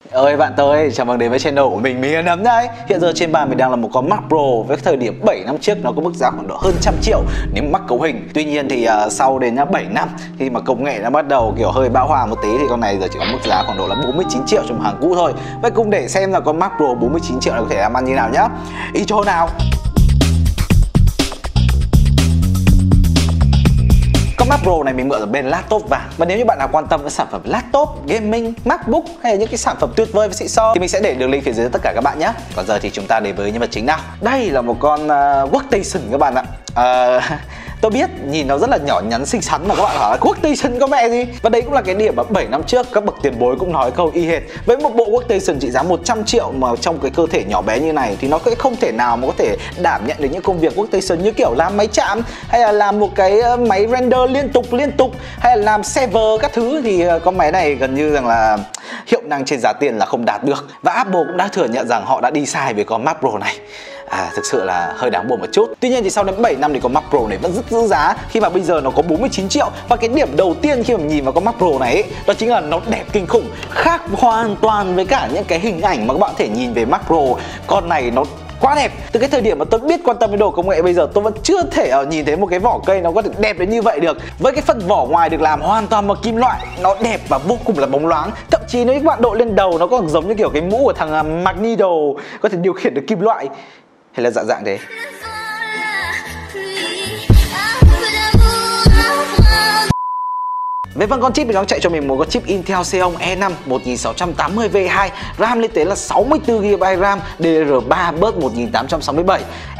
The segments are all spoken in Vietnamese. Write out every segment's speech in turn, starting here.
Ơi bạn tôi, chào mừng đến với channel của mình Nấm đây. Hiện giờ trên bàn mình đang là một con Mac Pro với thời điểm 7 năm trước nó có mức giá khoảng độ hơn 100 triệu nếu Mac cấu hình. Tuy nhiên thì sau đến 7 năm khi mà công nghệ nó bắt đầu kiểu hơi bão hòa một tí thì con này giờ chỉ có mức giá khoảng độ là 49 triệu trong hàng cũ thôi. Vậy cùng để xem là con Mac Pro 49 triệu này có thể làm ăn như nào nhá. Intro nào. Con Mac Pro này mình mượn ở bên laptop vàng. Và nếu như bạn nào quan tâm đến sản phẩm laptop, gaming, MacBook hay là những cái sản phẩm tuyệt vời với xịn sò thì mình sẽ để đường link phía dưới tất cả các bạn nhé. Còn giờ thì chúng ta đến với nhân vật chính nào. Đây là một con workstation các bạn ạ. Tôi biết nhìn nó rất là nhỏ nhắn xinh xắn mà các bạn hỏi là workstation có mẹ gì. Và đấy cũng là cái điểm mà 7 năm trước các bậc tiền bối cũng nói câu y hệt. Với một bộ workstation trị giá 100 triệu mà trong cái cơ thể nhỏ bé như này thì nó không thể nào mà có thể đảm nhận được những công việc workstation như kiểu làm máy chạm hay là làm một cái máy render liên tục hay là làm server các thứ, thì con máy này gần như rằng là hiệu năng trên giá tiền là không đạt được. Và Apple cũng đã thừa nhận rằng họ đã đi sai với con Mac Pro này. Thực sự là hơi đáng buồn một chút. Tuy nhiên thì sau đến 7 năm thì con Mac Pro này vẫn rất giữ giá khi mà bây giờ nó có 49 triệu. Và cái điểm đầu tiên khi mà nhìn vào con Mac Pro này ấy, đó chính là nó đẹp kinh khủng, khác hoàn toàn với cả những cái hình ảnh mà các bạn có thể nhìn về Mac Pro. Con này nó quá đẹp. Từ cái thời điểm mà tôi biết quan tâm đến đồ công nghệ, bây giờ tôi vẫn chưa thể nhìn thấy một cái vỏ cây nó có thể đẹp đến như vậy được. Với cái phần vỏ ngoài được làm hoàn toàn bằng kim loại, nó đẹp và vô cùng là bóng loáng. Thậm chí nếu các bạn đội lên đầu nó còn giống như kiểu cái mũ của thằng Magneto, có thể điều khiển được kim loại. Hay là dạng thế. Với phần con chip thì nó chạy cho mình một con chip Intel Xeon E5 1680V2, RAM lên tới là 64GB RAM, DDR3 bus 1867,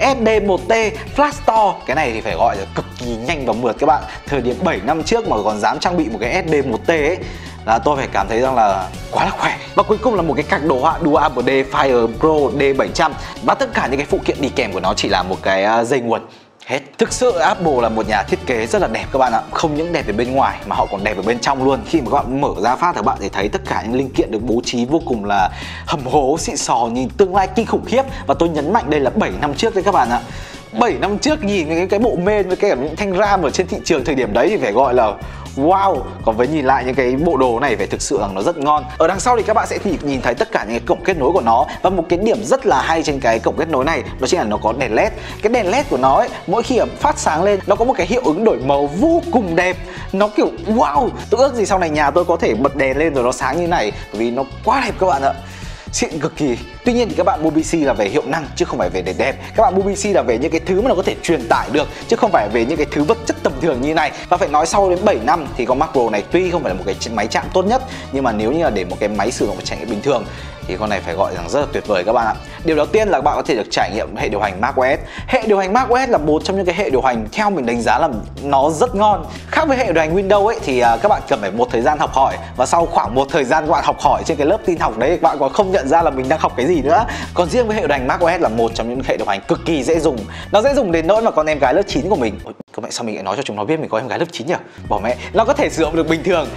SD1T, Flash Store. Cái này thì phải gọi là cực kỳ nhanh và mượt các bạn. Thời điểm 7 năm trước mà còn dám trang bị một cái SD1T ấy là tôi phải cảm thấy rằng là quá là khỏe. Và cuối cùng là một cái card đồ họa Dual AMD Fire Pro D700. Và tất cả những cái phụ kiện đi kèm của nó chỉ là một cái dây nguồn. Hết. Thực sự Apple là một nhà thiết kế rất là đẹp các bạn ạ. Không những đẹp ở bên ngoài mà họ còn đẹp ở bên trong luôn. Khi mà các bạn mở ra phát thì các bạn sẽ thấy tất cả những linh kiện được bố trí vô cùng là hầm hố, xịn sò, nhìn tương lai kinh khủng khiếp. Và tôi nhấn mạnh đây là 7 năm trước đấy các bạn ạ. 7 năm trước nhìn cái bộ main với cái những thanh RAM ở trên thị trường thời điểm đấy thì phải gọi là wow. Còn với nhìn lại những cái bộ đồ này phải thực sự rằng nó rất ngon. Ở đằng sau thì các bạn sẽ nhìn thấy tất cả những cái cổng kết nối của nó. Và một cái điểm rất là hay trên cái cổng kết nối này đó chính là nó có đèn led. Cái đèn led của nó ấy, mỗi khi phát sáng lên nó có một cái hiệu ứng đổi màu vô cùng đẹp. Nó kiểu wow. Tôi ước gì sau này nhà tôi có thể bật đèn lên rồi nó sáng như này, bởi vì nó quá đẹp các bạn ạ. Xịn cực kỳ. Tuy nhiên thì các bạn mua PC là về hiệu năng chứ không phải về đẹp. Các bạn mua PC là về những cái thứ mà nó có thể truyền tải được chứ không phải về những cái thứ vật chất tầm thường như này. Và phải nói sau đến 7 năm thì con Mac Pro này tuy không phải là một cái máy chạm tốt nhất, nhưng mà nếu như là để một cái máy sử dụng trải nghiệm bình thường thì con này phải gọi rằng rất là tuyệt vời các bạn ạ. Điều đầu tiên là các bạn có thể được trải nghiệm hệ điều hành macOS. Hệ điều hành macOS là một trong những cái hệ điều hành theo mình đánh giá là nó rất ngon. Khác với hệ điều hành Windows ấy thì các bạn cần phải một thời gian học hỏi, và sau khoảng một thời gian các bạn học hỏi trên cái lớp tin học đấy, các bạn còn không nhận ra là mình đang học cái gì nữa. Còn riêng với hệ điều hành macOS là một trong những hệ điều hành cực kỳ dễ dùng. Nó dễ dùng đến nỗi mà con em gái lớp 9 của mình, các mẹ sao mình lại nói cho chúng nó biết mình có em gái lớp 9 nhỉ? Bỏ mẹ, nó có thể sử dụng được bình thường.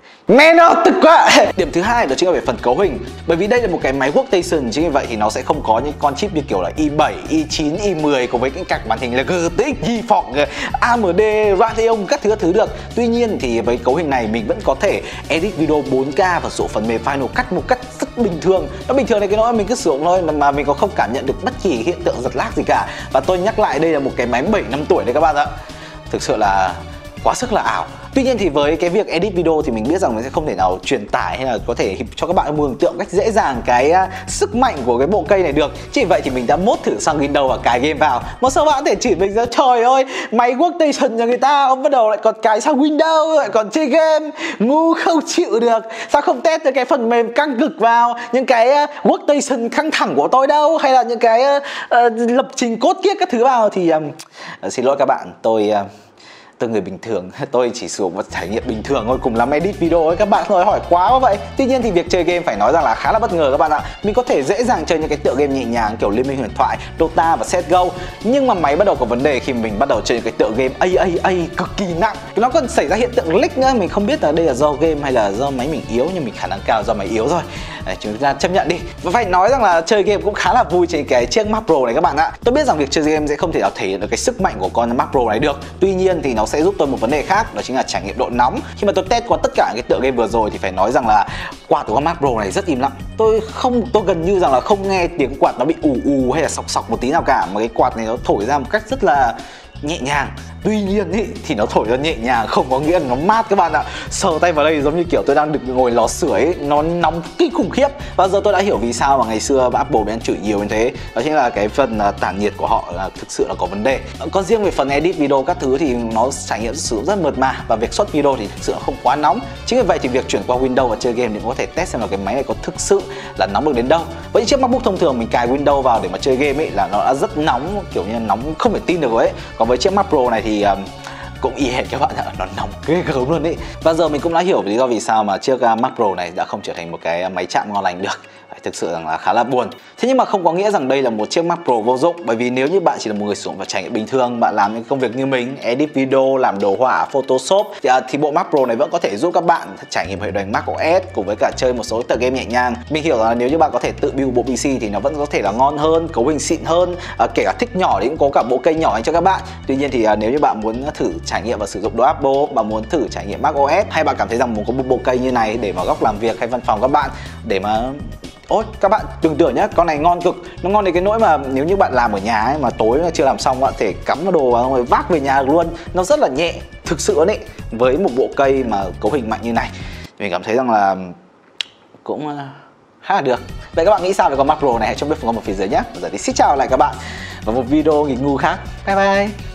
Mẹ nó tức quá. Điểm thứ hai đó chính là về phần cấu hình. Bởi vì đây là một cái máy workstation, chính vì vậy thì nó sẽ không có những con chip như kiểu là i7, i9, i10 cùng với cái card màn hình là GTX, GeForce, AMD, Radeon các thứ được. Tuy nhiên thì với cấu hình này mình vẫn có thể edit video 4K và sử dụng phần mềm Final Cut một cách rất bình thường. Nó bình thường này cái nỗi mình cứ sử dụng thôi mà mình có không cảm nhận được bất kỳ hiện tượng giật lag gì cả. Và tôi nhắc lại đây là một cái máy 7 năm tuổi đấy các bạn ạ. Thực sự là quá sức là ảo. Tuy nhiên thì với cái việc edit video thì mình biết rằng mình sẽ không thể nào truyền tải hay là có thể cho các bạn mường tượng cách dễ dàng cái sức mạnh của cái bộ cây này được. Chỉ vậy thì mình đã mốt thử sang Windows và cài game vào. Mà sao bạn có thể chỉ mình ra trời ơi, máy workstation nhà người ta ông bắt đầu lại còn cài sang Windows, lại còn chơi game, ngu không chịu được. Sao không test được cái phần mềm căng cực vào những cái workstation căng thẳng của tôi đâu, hay là những cái lập trình code kiết các thứ vào thì xin lỗi các bạn, tôi người bình thường, tôi chỉ sử dụng một trải nghiệm bình thường thôi, cùng làm edit video ấy. Các bạn nói hỏi quá vậy. Tuy nhiên thì việc chơi game phải nói rằng là khá là bất ngờ các bạn ạ. Mình có thể dễ dàng chơi những cái tựa game nhẹ nhàng kiểu Liên minh huyền thoại, Dota và CSGO. Nhưng mà máy bắt đầu có vấn đề khi mình bắt đầu chơi những cái tựa game AAA cực kỳ nặng. Nó còn xảy ra hiện tượng glitch nữa. Mình không biết là đây là do game hay là do máy mình yếu, nhưng mình khả năng cao do máy yếu thôi. chúng ta chấp nhận đi. Và phải nói rằng là chơi game cũng khá là vui trên cái chiếc Mac Pro này các bạn ạ. Tôi biết rằng việc chơi game sẽ không thể nào thể hiện được cái sức mạnh của con Mac Pro này được. Tuy nhiên thì nó sẽ giúp tôi một vấn đề khác, đó chính là trải nghiệm độ nóng. Khi mà tôi test qua tất cả cái tựa game vừa rồi thì phải nói rằng là quạt của con Mac Pro này rất im lặng. Tôi gần như rằng là không nghe tiếng quạt nó bị ù hay là sọc một tí nào cả, mà cái quạt này nó thổi ra một cách rất là nhẹ nhàng. Tuy nhiên ý, thì nó thổi ra nhẹ nhàng không có nghĩa là nó mát các bạn ạ. Sờ tay vào đây giống như kiểu tôi đang được ngồi lò sưởi ấy, nó nóng kinh khủng khiếp. Và giờ tôi đã hiểu vì sao mà ngày xưa Apple bị chửi nhiều như thế. Đó chính là cái phần tản nhiệt của họ là thực sự là có vấn đề. Còn riêng về phần edit video các thứ thì nó trải nghiệm sử dụng rất mượt mà, và việc xuất video thì thực sự không quá nóng. Chính vì vậy thì việc chuyển qua Windows và chơi game thì cũng có thể test xem là cái máy này có thực sự là nóng được đến đâu. Với những chiếc MacBook thông thường mình cài Windows vào để mà chơi game ấy là nó đã rất nóng, kiểu như nóng không thể tin được ấy. Còn với chiếc Mac Pro này thì cũng y hệt các bạn ạ, nó nóng ghê gớm luôn ý. Và giờ mình cũng đã hiểu lý do vì sao mà chiếc Mac Pro này đã không trở thành một cái máy chạm ngon lành được. Thực sự rằng là khá là buồn. Thế nhưng mà không có nghĩa rằng đây là một chiếc Mac Pro vô dụng, bởi vì nếu như bạn chỉ là một người sử dụng và trải nghiệm bình thường, bạn làm những công việc như mình, edit video, làm đồ họa, Photoshop thì bộ Mac Pro này vẫn có thể giúp các bạn trải nghiệm hệ điều hành macOS cùng với cả chơi một số tựa game nhẹ nhàng. Mình hiểu là nếu như bạn có thể tự build bộ PC thì nó vẫn có thể là ngon hơn, cấu hình xịn hơn, kể cả thích nhỏ thì cũng có cả bộ cây nhỏ cho các bạn. Tuy nhiên thì nếu như bạn muốn thử trải nghiệm và sử dụng đồ Apple, bạn muốn thử trải nghiệm macOS, hay bạn cảm thấy rằng muốn có một bộ cây như này để vào góc làm việc hay văn phòng các bạn, để mà ôi, các bạn tưởng tượng nhá, con này ngon cực. Nó ngon đến cái nỗi mà nếu như bạn làm ở nhà ấy, mà tối chưa làm xong bạn thể cắm vào đồ và vác về nhà được luôn. Nó rất là nhẹ, thực sự đấy. Với một bộ cây mà cấu hình mạnh như này, mình cảm thấy rằng là cũng khá là được. Vậy các bạn nghĩ sao về con Mac Pro này? Hãy cho biết phần comment phía dưới nhé. Giờ thì xin chào lại các bạn vào một video nghịch ngu khác. Bye bye.